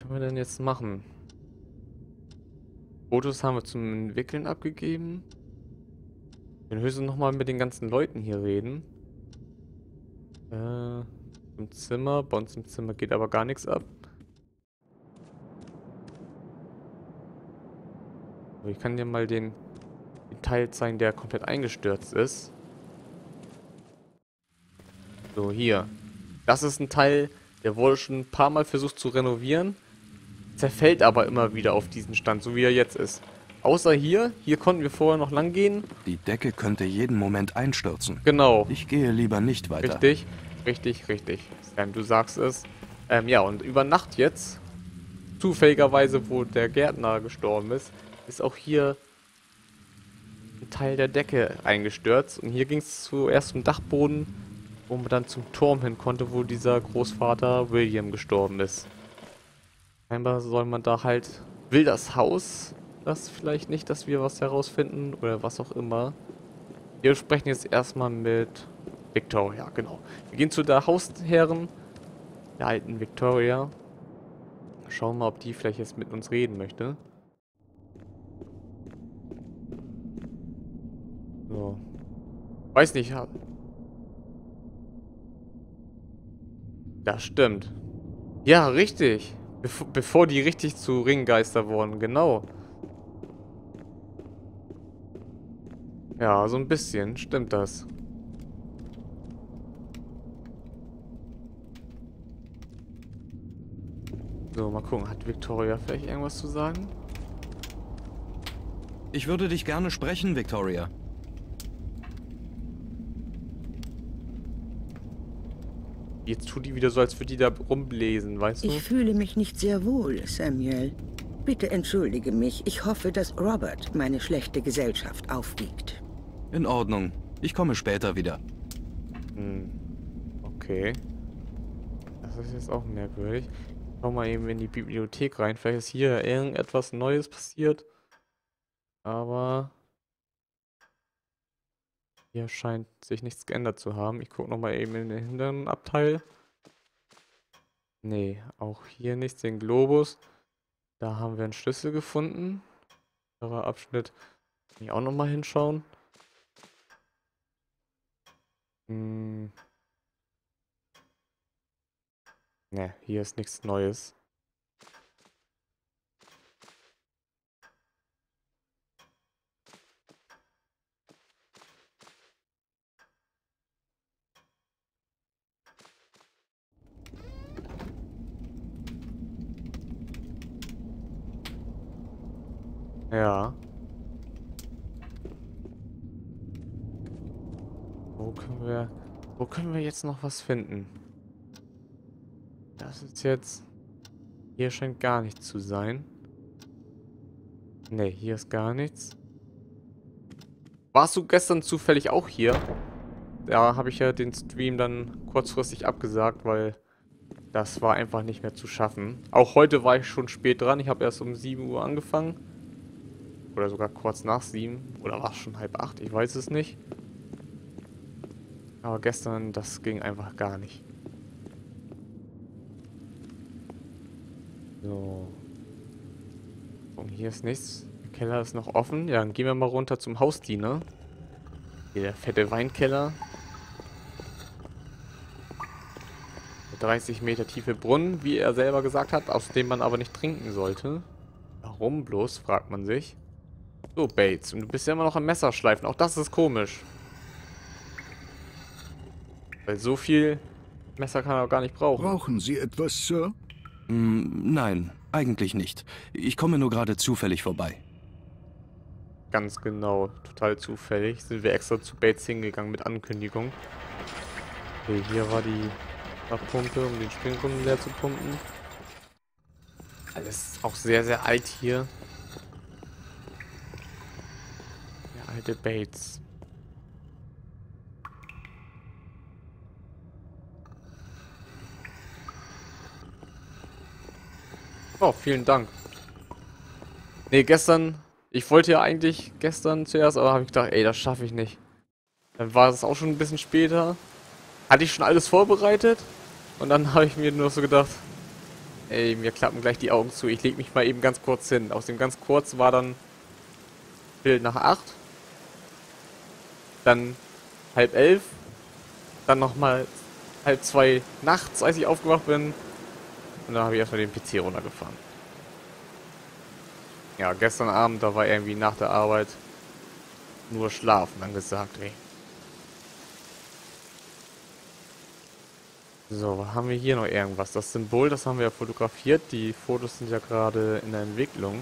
können wir denn jetzt machen? Fotos haben wir zum Entwickeln abgegeben. Wir können höchstens nochmal mit den ganzen Leuten hier reden. Im Zimmer. Bei uns im Zimmer geht aber gar nichts ab. Aber ich kann dir mal den Teil zeigen, der komplett eingestürzt ist. So, hier. Das ist ein Teil, der wurde schon ein paar Mal versucht zu renovieren. Zerfällt aber immer wieder auf diesen Stand, so wie er jetzt ist. Außer hier. Hier konnten wir vorher noch lang gehen. Die Decke könnte jeden Moment einstürzen. Genau. Ich gehe lieber nicht weiter. Richtig, richtig, richtig. Sam, du sagst es. Ja, und über Nacht jetzt, zufälligerweise, wo der Gärtner gestorben ist, ist auch hier ein Teil der Decke eingestürzt. Und hier ging es zuerst zum Dachboden, wo man dann zum Turm hin konnte, wo dieser Großvater William gestorben ist. Scheinbar soll man da halt... Will das Haus das vielleicht nicht, dass wir was herausfinden oder was auch immer. Wir sprechen jetzt erstmal mit Victoria, genau. Wir gehen zu der Hausherrin, der alten Victoria. Schauen mal, ob die vielleicht jetzt mit uns reden möchte. So. Weiß nicht. Das stimmt. Ja, richtig. Bevor die richtig zu Ringgeister wurden, genau. Ja, so ein bisschen stimmt das. So, mal gucken. Hat Victoria vielleicht irgendwas zu sagen? Ich würde dich gerne sprechen, Victoria. Jetzt tut die wieder so, als würde die da rumlesen, weißt du? Ich fühle mich nicht sehr wohl, Samuel. Bitte entschuldige mich. Ich hoffe, dass Robert meine schlechte Gesellschaft aufwiegt. In Ordnung. Ich komme später wieder. Okay. Das ist jetzt auch merkwürdig. Schau mal eben in die Bibliothek rein. Vielleicht ist hier irgendetwas Neues passiert. Aber hier scheint sich nichts geändert zu haben. Ich gucke nochmal eben in den hinteren Abteil. Nee, auch hier nichts. Den Globus. Da haben wir einen Schlüssel gefunden. Anderer Abschnitt. Kann ich auch nochmal hinschauen. Ne, hier ist nichts Neues. Ja. Wo können wir jetzt noch was finden? Das ist jetzt... Hier scheint gar nichts zu sein. Ne, hier ist gar nichts. Warst du gestern zufällig auch hier? Da habe ich ja den Stream dann kurzfristig abgesagt, weil das war einfach nicht mehr zu schaffen. Auch heute war ich schon spät dran. Ich habe erst um 7 Uhr angefangen. Oder sogar kurz nach 7. Oder war es schon 7:30? Ich weiß es nicht. Aber gestern, das ging einfach gar nicht. So. Und hier ist nichts. Der Keller ist noch offen. Ja, dann gehen wir mal runter zum Hausdiener. Hier der fette Weinkeller. Der 30 Meter tiefe Brunnen, wie er selber gesagt hat, aus dem man aber nicht trinken sollte. Warum bloß, fragt man sich. So, Bates. Und du bist ja immer noch am Messer schleifen. Auch das ist komisch. Weil so viel Messer kann er auch gar nicht brauchen. Brauchen Sie etwas, Sir? Nein, eigentlich nicht. Ich komme nur gerade zufällig vorbei. Ganz genau. Total zufällig. Sind wir extra zu Bates hingegangen mit Ankündigung. Okay, hier war die Pumpe, um den Springbrunnen leer zu pumpen. Alles auch sehr, sehr alt hier. Der alte Bates. Oh, vielen Dank. Nee, gestern... Ich wollte ja eigentlich gestern zuerst, aber habe ich gedacht, ey, das schaffe ich nicht. Dann war es auch schon ein bisschen später. Hatte ich schon alles vorbereitet. Und dann habe ich mir nur so gedacht, Ey, mir klappen gleich die Augen zu. Ich leg mich mal eben ganz kurz hin. Aus dem ganz kurz war dann Bild nach 8. Dann halb 11. Dann nochmal halb 2 nachts, als ich aufgewacht bin. Und dann habe ich erstmal den PC runtergefahren. Ja, gestern Abend, da war irgendwie nach der Arbeit nur schlafen angesagt, ey. So, haben wir hier noch irgendwas? Das Symbol, das haben wir ja fotografiert. Die Fotos sind ja gerade in der Entwicklung.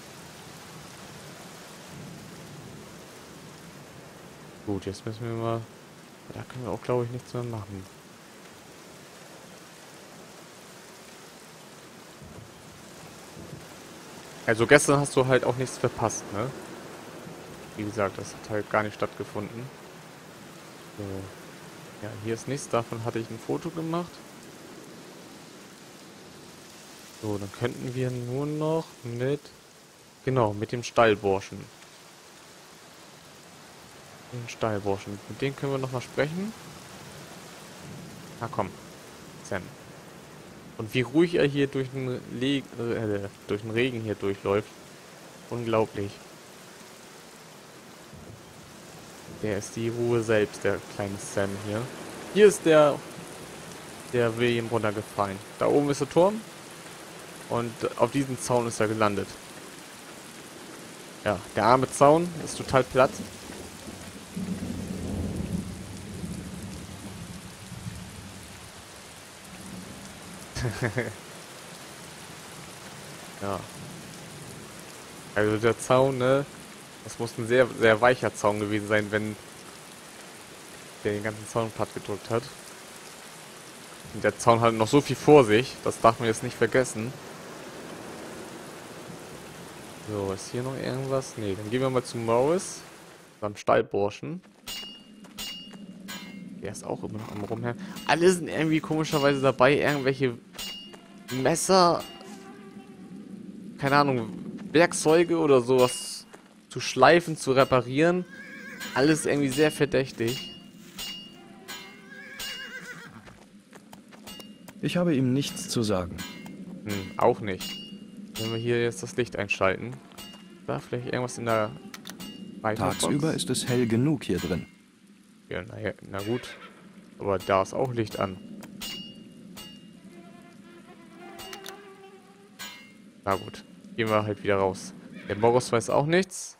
Gut, jetzt müssen wir mal... Da können wir auch, glaube ich, nichts mehr machen. Also gestern hast du halt auch nichts verpasst, ne? Wie gesagt, das hat halt gar nicht stattgefunden. So. Ja, hier ist nichts. Davon hatte ich ein Foto gemacht. So, dann könnten wir nur noch mit... Genau, mit dem Stallburschen. Den Stallburschen. Mit dem können wir nochmal sprechen. Na komm. Sam. Und wie ruhig er hier durch den, durch den Regen hier durchläuft. Unglaublich. Der ist die Ruhe selbst, der kleine Sam hier. Hier ist der William runtergefallen. Da oben ist der Turm. Und auf diesem Zaun ist er gelandet. Ja, der arme Zaun ist total platt. Ja. Also der Zaun, ne? Das muss ein sehr, sehr weicher Zaun gewesen sein, wenn der den ganzen Zaun platt gedrückt hat. Und der Zaun hat noch so viel vor sich, das darf man jetzt nicht vergessen. So, ist hier noch irgendwas? Ne, dann gehen wir mal zu Morris, beim Stallburschen. Der ist auch immer noch am Rumher. Alle sind irgendwie komischerweise dabei, irgendwelche Messer, keine Ahnung, Werkzeuge oder sowas zu schleifen, zu reparieren. Alles irgendwie sehr verdächtig. Ich habe ihm nichts zu sagen. Auch nicht. Wenn wir hier jetzt das Licht einschalten. Da vielleicht irgendwas in der Speicherbox. Tagsüber ist es hell genug hier drin. Ja, naja, na gut. Aber da ist auch Licht an. Na gut. Gehen wir halt wieder raus. Der Boris weiß auch nichts.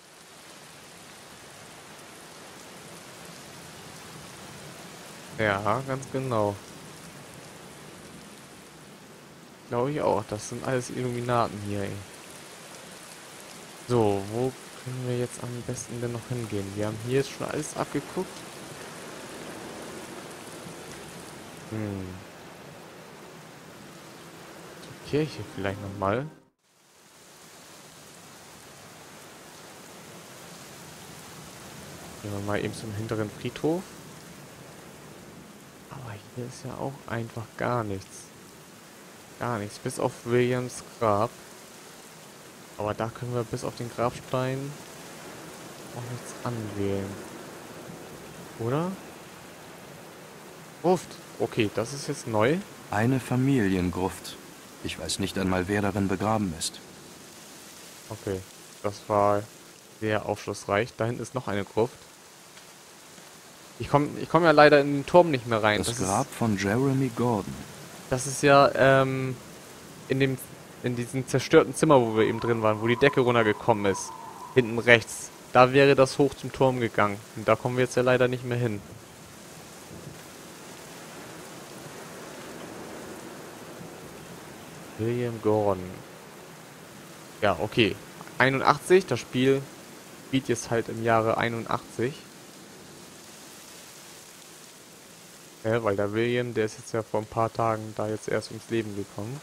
Ja, ganz genau. Glaube ich auch. Das sind alles Illuminaten hier, ey. So, wo können wir jetzt am besten denn noch hingehen? Wir haben hier jetzt schon alles abgeguckt. Die Kirche vielleicht nochmal. Gehen wir mal eben zum hinteren Friedhof. Aber hier ist ja auch einfach gar nichts. Gar nichts, bis auf Williams Grab. Aber da können wir bis auf den Grabstein auch nichts anwählen. Oder? Gruft. Okay, das ist jetzt neu. Eine Familiengruft. Ich weiß nicht einmal, wer darin begraben ist. Okay, das war sehr aufschlussreich. Da hinten ist noch eine Gruft. Ich komm ja leider in den Turm nicht mehr rein. Das Grab von Jeremy Gordon. Das ist ja in diesem zerstörten Zimmer, wo wir eben drin waren, wo die Decke runtergekommen ist. Hinten rechts. Da wäre das hoch zum Turm gegangen. Und da kommen wir jetzt ja leider nicht mehr hin. William Gordon. Ja, okay. 81, das Spiel spielt jetzt halt im Jahre 81. Ja, weil der William, der ist jetzt ja vor ein paar Tagen da jetzt erst ums Leben gekommen.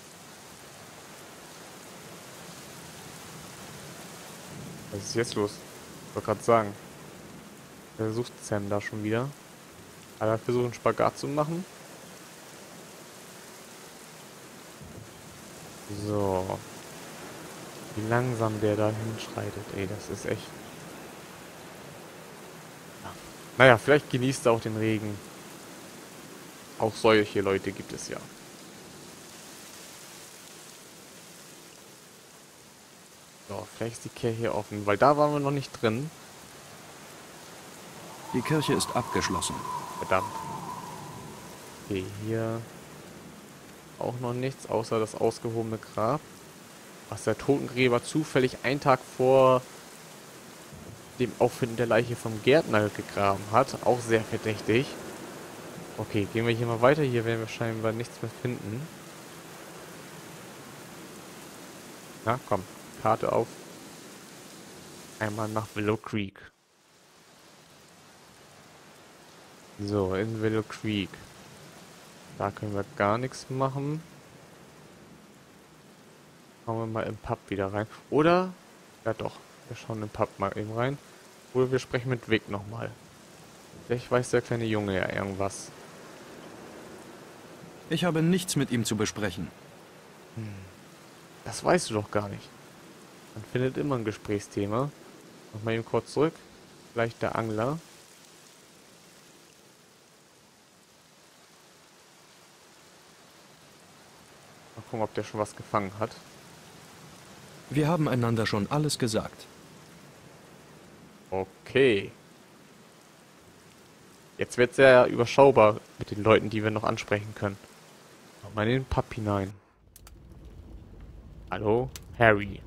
Was ist jetzt los? Ich wollte gerade sagen. Der sucht Sam da schon wieder. Aber er versucht einen Spagat zu machen. So. Wie langsam der da hinschreitet, ey, das ist echt... Ja. Naja, vielleicht genießt er auch den Regen. Auch solche Leute gibt es ja. So, vielleicht ist die Kirche hier offen, weil da waren wir noch nicht drin. Die Kirche ist abgeschlossen. Verdammt. Okay, hier auch noch nichts, außer das ausgehobene Grab. Was der Totengräber zufällig einen Tag vor dem Auffinden der Leiche vom Gärtner gegraben hat. Auch sehr verdächtig. Okay, gehen wir hier mal weiter. Hier werden wir scheinbar nichts mehr finden. Na, komm. Karte auf. Einmal nach Willow Creek. So, in Willow Creek. Da können wir gar nichts machen. Schauen wir mal im Pub wieder rein. Oder, ja doch, wir schauen im Pub mal eben rein. Oder wir sprechen mit Vic nochmal. Vielleicht weiß der kleine Junge ja irgendwas. Ich habe nichts mit ihm zu besprechen. Das weißt du doch gar nicht. Man findet immer ein Gesprächsthema. Nochmal eben kurz zurück. Vielleicht der Angler. Mal gucken, ob der schon was gefangen hat. Wir haben einander schon alles gesagt. Okay. Jetzt wird es sehr überschaubar mit den Leuten, die wir noch ansprechen können. Mal in den Pub hinein. Hallo, Harry.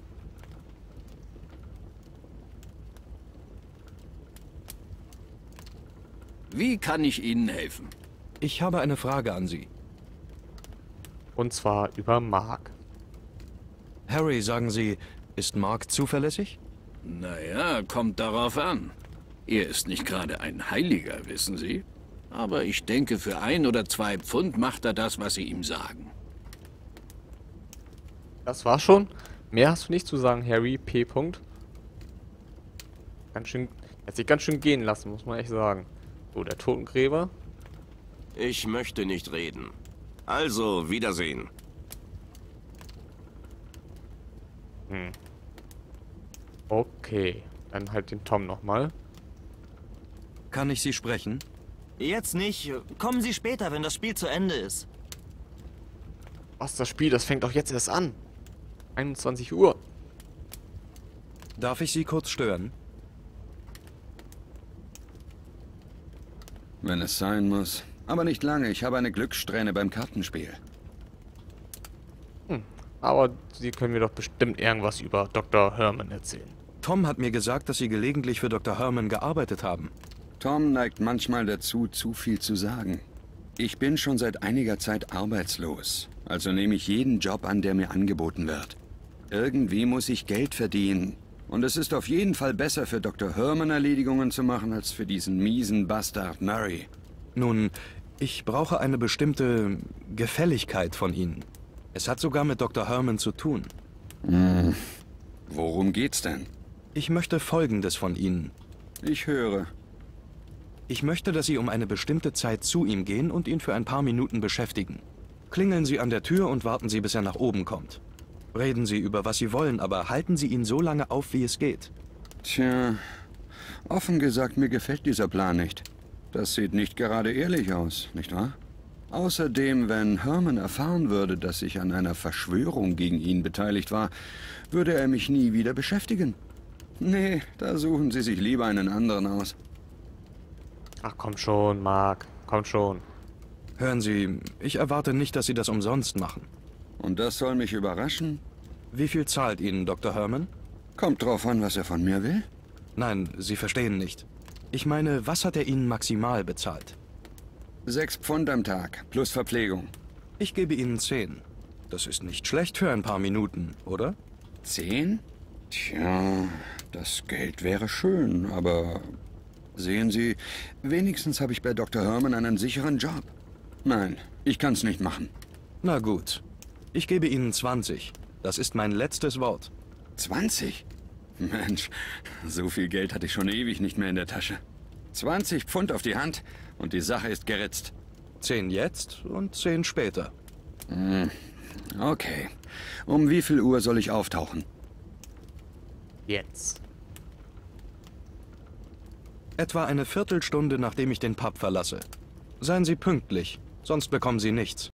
Wie kann ich Ihnen helfen? Ich habe eine Frage an Sie. Und zwar über Mark. Harry, sagen Sie, ist Mark zuverlässig? Naja, kommt darauf an. Er ist nicht gerade ein Heiliger, wissen Sie. Aber ich denke, für 1 oder 2 Pfund macht er das, was Sie ihm sagen. Das war's schon. Mehr hast du nicht zu sagen, Harry. P. -Punkt. Ganz schön, hat sich ganz schön gehen lassen, muss man echt sagen. So, der Totengräber. Ich möchte nicht reden. Also, Wiedersehen. Okay, dann halt den Tom nochmal. Kann ich Sie sprechen? Jetzt nicht. Kommen Sie später, wenn das Spiel zu Ende ist. Was, das Spiel, das fängt doch jetzt erst an. 21 Uhr. Darf ich Sie kurz stören? Wenn es sein muss. Aber nicht lange, ich habe eine Glückssträhne beim Kartenspiel. Aber Sie können mir doch bestimmt irgendwas über Dr. Herman erzählen. Tom hat mir gesagt, dass Sie gelegentlich für Dr. Herman gearbeitet haben. Tom neigt manchmal dazu, zu viel zu sagen. Ich bin schon seit einiger Zeit arbeitslos, also nehme ich jeden Job an, der mir angeboten wird. Irgendwie muss ich Geld verdienen. Und es ist auf jeden Fall besser für Dr. Herman Erledigungen zu machen, als für diesen miesen Bastard Murray. Nun, ich brauche eine bestimmte Gefälligkeit von Ihnen. Es hat sogar mit Dr. Herman zu tun. Worum geht's denn? Ich möchte Folgendes von Ihnen. Ich höre. Ich möchte, dass Sie um eine bestimmte Zeit zu ihm gehen und ihn für ein paar Minuten beschäftigen. Klingeln Sie an der Tür und warten Sie, bis er nach oben kommt. Reden Sie über, was Sie wollen, aber halten Sie ihn so lange auf, wie es geht. Tja, offen gesagt, mir gefällt dieser Plan nicht. Das sieht nicht gerade ehrlich aus, nicht wahr? Außerdem, wenn Herman erfahren würde, dass ich an einer Verschwörung gegen ihn beteiligt war, würde er mich nie wieder beschäftigen. Nee, da suchen Sie sich lieber einen anderen aus. Ach, komm schon, Mark. Komm schon. Hören Sie, ich erwarte nicht, dass Sie das umsonst machen. Und das soll mich überraschen? Wie viel zahlt Ihnen Dr. Herman? Kommt drauf an, was er von mir will. Nein, Sie verstehen nicht. Ich meine, was hat er Ihnen maximal bezahlt? 6 Pfund am Tag, plus Verpflegung. Ich gebe Ihnen 10. Das ist nicht schlecht für ein paar Minuten, oder? 10? Tja, das Geld wäre schön, aber... Sehen Sie, wenigstens habe ich bei Dr. Herman einen sicheren Job. Nein, ich kann es nicht machen. Na gut. Ich gebe Ihnen 20. Das ist mein letztes Wort. 20? Mensch, so viel Geld hatte ich schon ewig nicht mehr in der Tasche. 20 Pfund auf die Hand und die Sache ist geritzt. 10 jetzt und 10 später. Okay. Um wie viel Uhr soll ich auftauchen? Jetzt. Etwa eine Viertelstunde, nachdem ich den Pub verlasse. Seien Sie pünktlich, sonst bekommen Sie nichts.